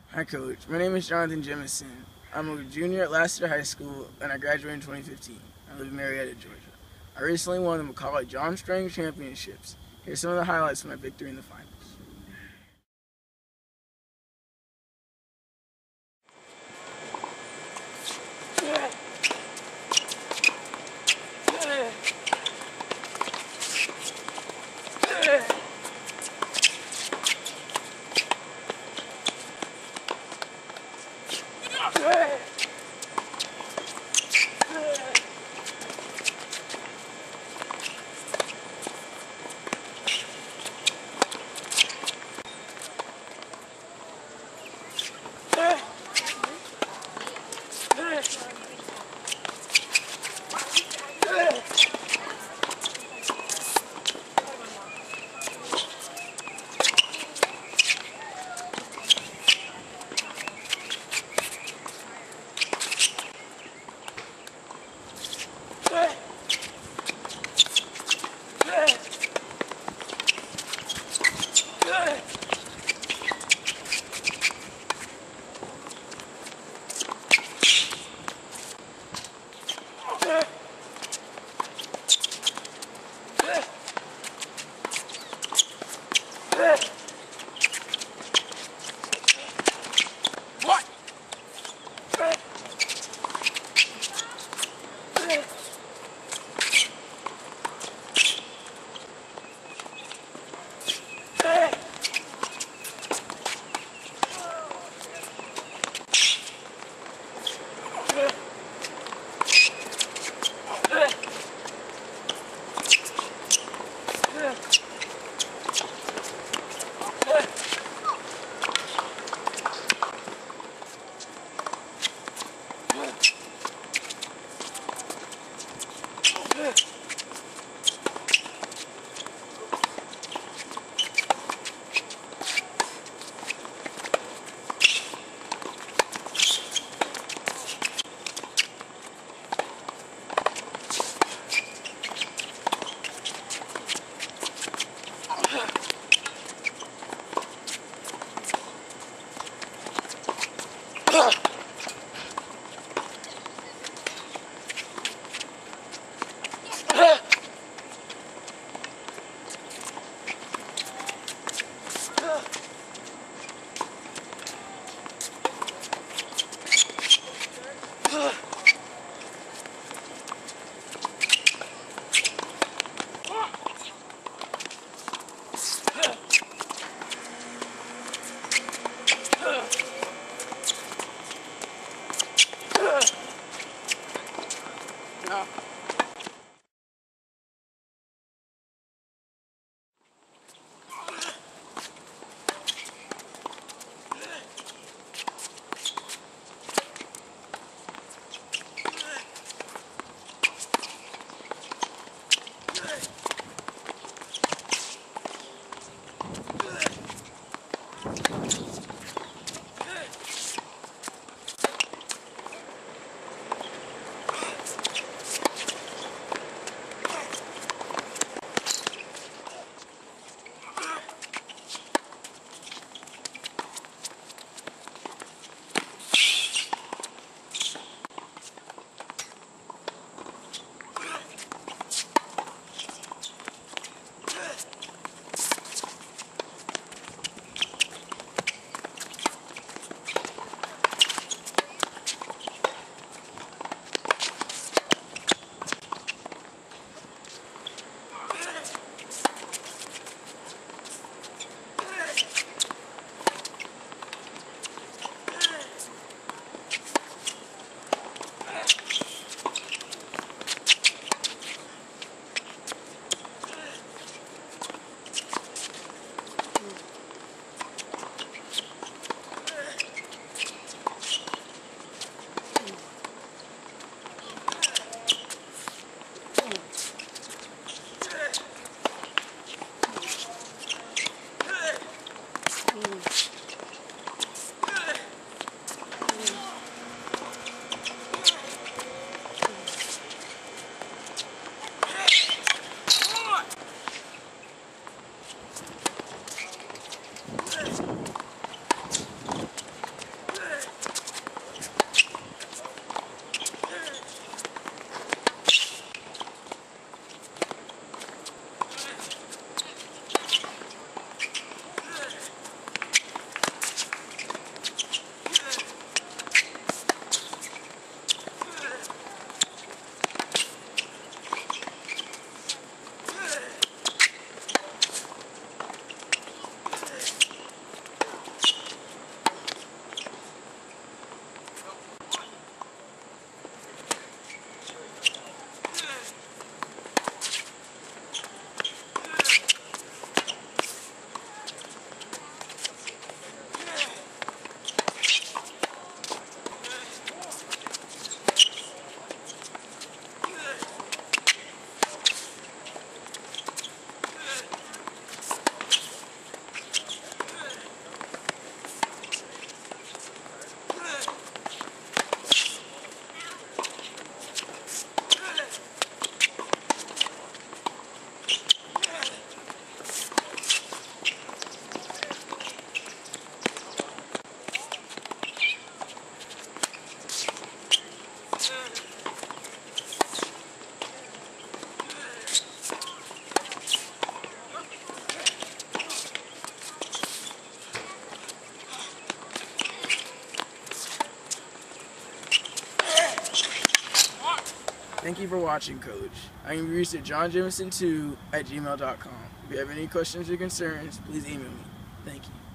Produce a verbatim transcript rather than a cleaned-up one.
Hi, Coach. My name is Jonathan Jemison. I'm a junior at Lassiter High School, and I graduated in twenty fifteen. I live in Marietta, Georgia. I recently won the McCall John Strang Championships. Here's some of the highlights of my victory in the finals. Thank you for watching, Coach. I can be reached at john jemison two at gmail dot com. If you have any questions or concerns, please email me. Thank you.